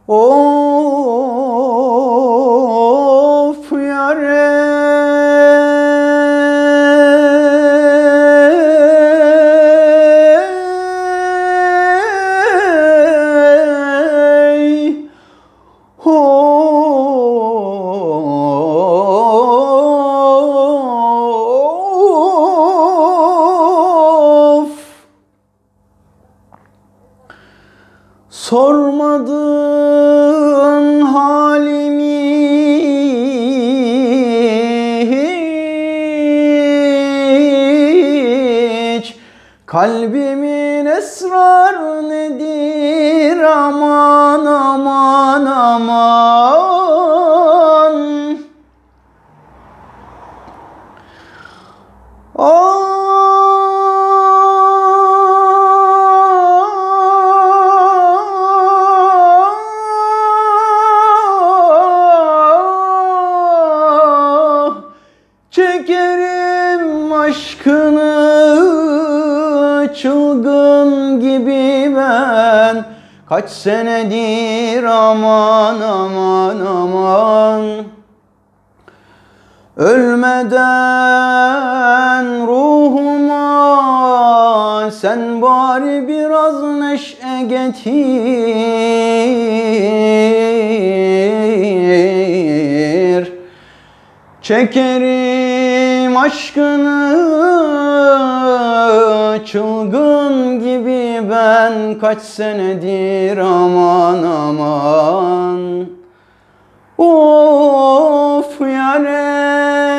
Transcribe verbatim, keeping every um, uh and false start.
Of yâre, of sormadın halimi hiç, kalbimin esrar nedir aman aman aman. Çekerim aşkını çılgın gibi ben, kaç senedir aman aman aman. Ölmeden ruhuma sen bari biraz neşe getir. Çekerim aşkını çılgın gibi ben, kaç senedir aman aman. Of yâre.